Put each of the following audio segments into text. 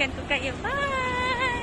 balikan ko kayo. Bye!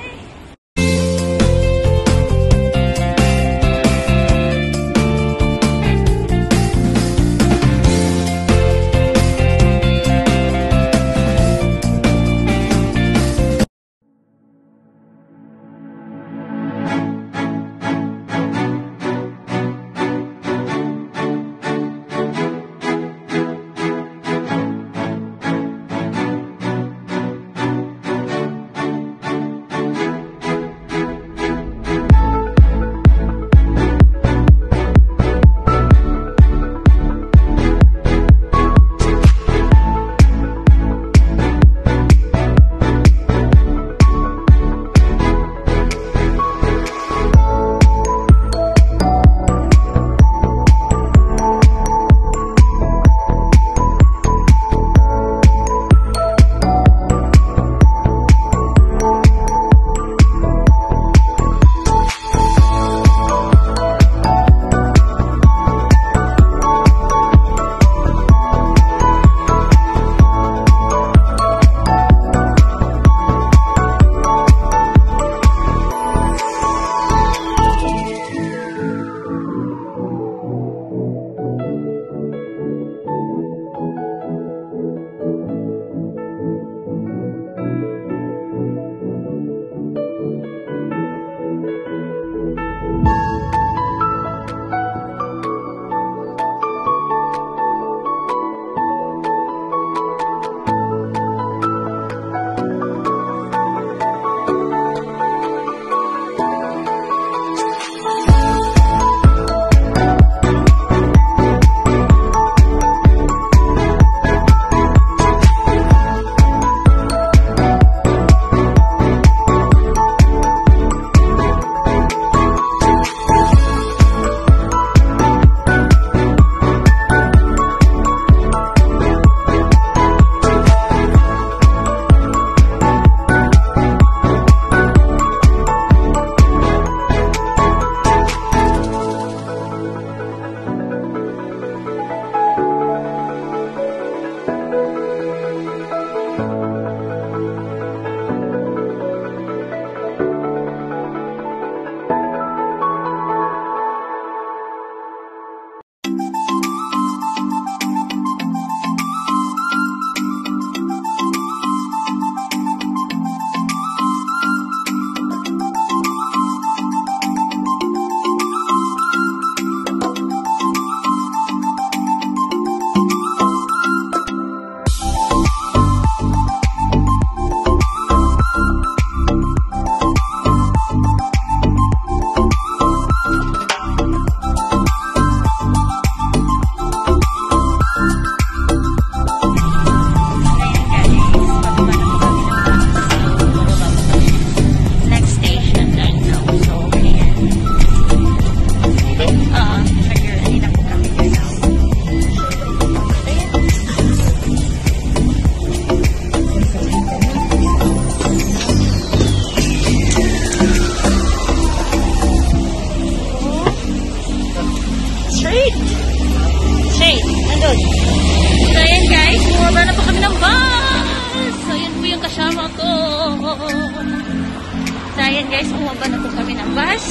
guys, umaba na po kami ng bus.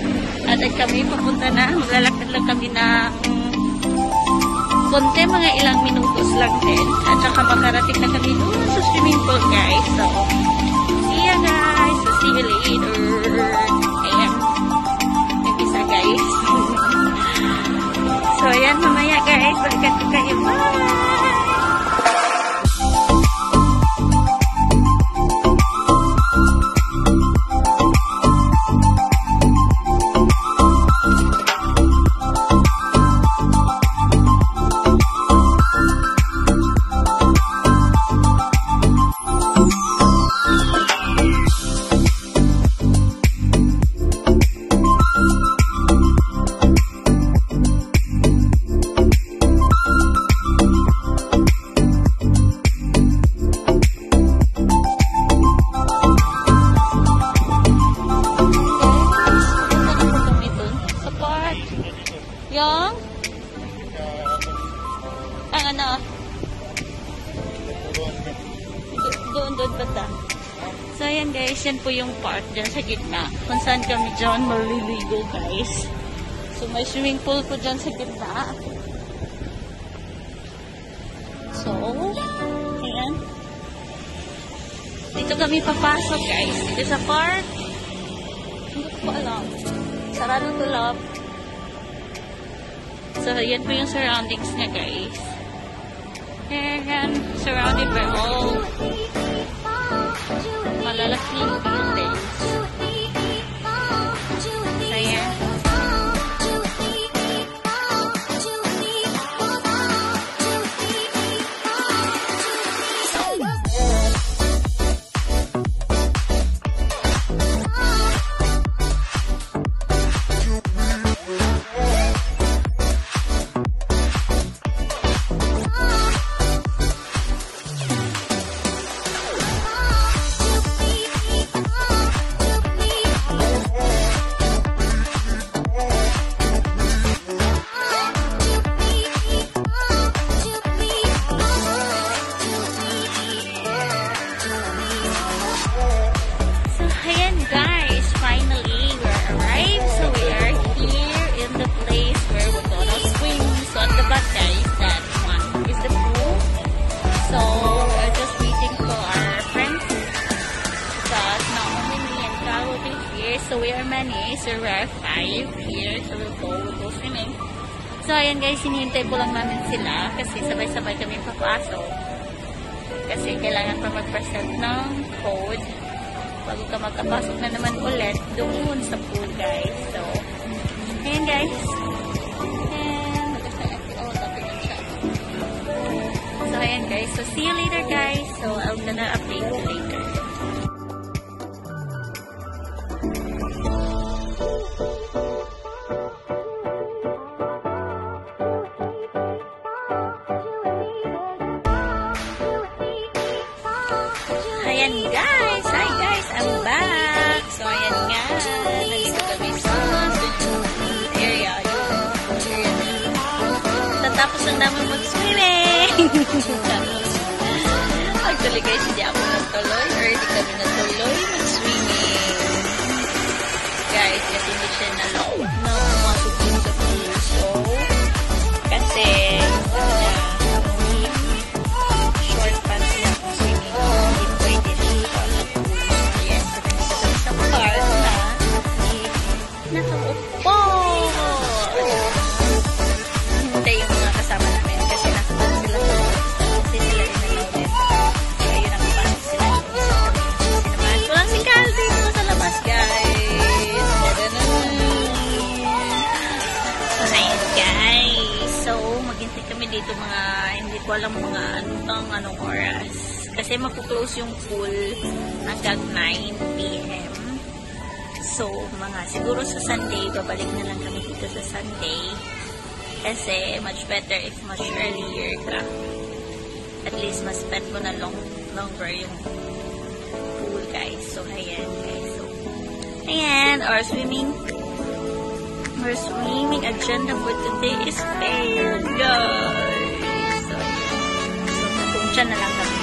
At kami papunta na. Maglalakad lang kami ng konti, mga ilang minutos lang din. At saka makarating na kami doon sa swimming pool, guys. So, see ya guys. So, see you later. Ayan. May visa, guys. So, ayan, mamaya guys. Balikan ko kayo. Bye! So, ayan guys, yan po yung park dyan sa gitna. Kung saan kami dyan maliligo guys. So, may swimming pool po dyan sa gitna. So, ayan. Dito kami papasok guys. Dito sa park. Hindi ko pa alam. Sarado to love. So, yan po yung surroundings niya guys. And surrounded by all malalaking buildings. So, ayan. So, we are many. So, we are 5 here. So, we'll go swimming. So, ayan guys, hinihintay po lang namin sila kasi sabay-sabay kami papasok. Kasi kailangan pa mag-present ng code bago ka magkapasok na naman ulit doon sa pool, guys. So, ayan guys. And, so, ayan guys. So, see you later, guys. So, I'm gonna update you later. Ayan guys! Hi guys! I'm back! So ayan nga, nandito kami sa area. Tatapos lang naman mag-swimming! Actually guys, hindi ako natuloy or hindi kami natuloy mag-swimming. Guys, kasi hindi siya na-low na pumasok din sa pool. So, kasi short pants na swimming. Nakaupo! Hintay yung mga kasama namin kasi nakapag sila sa kasi sila inalaw. Kaya yun ang pasok sila. Sinamahan ko lang si Kyle dito sa labas, guys. So, nice, guys. So, maghintay kami dito mga, hindi ko alam mga anong oras. Kasi makuklose yung pool hanggang 9 p.m. So, siguro sa Sunday, babalik na lang kami dito sa Sunday. Kasi, much better if much earlier ka. At least, mas spend mo na longer yung pool, guys. So, ayan, guys. So, ayan, our swimming agenda for today is fair, guys. So, ayan. So, kung siya na lang kami.